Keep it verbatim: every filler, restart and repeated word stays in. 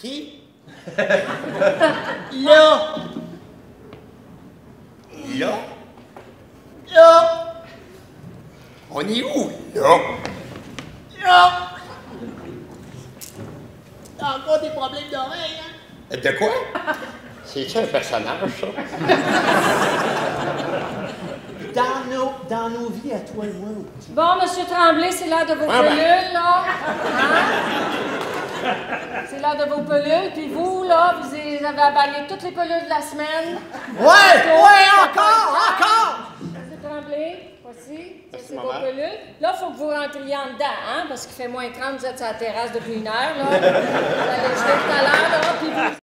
Ici? Là! Là? Là! On est où, là? Là! T'as encore des problèmes d'oreille, hein? De quoi? C'est-tu un personnage, ça? Dans nos, dans nos vies, à toi et moi. Bon, Monsieur Tremblay, c'est l'heure de vos Ah, ben. pelules, là. Hein? C'est l'heure de vos pelules. Puis vous, là, vous avez avalé toutes les pelules de la semaine. Ouais! Ouais, encore! Encore! Monsieur Tremblay, voici. Ça, Merci, c'est vos maman. pelules. Là, il faut que vous rentriez en dedans, hein, parce qu'il fait moins trente, vous êtes sur la terrasse depuis une heure, là. Vous allez jouer tout à l'heure, là, puis vous...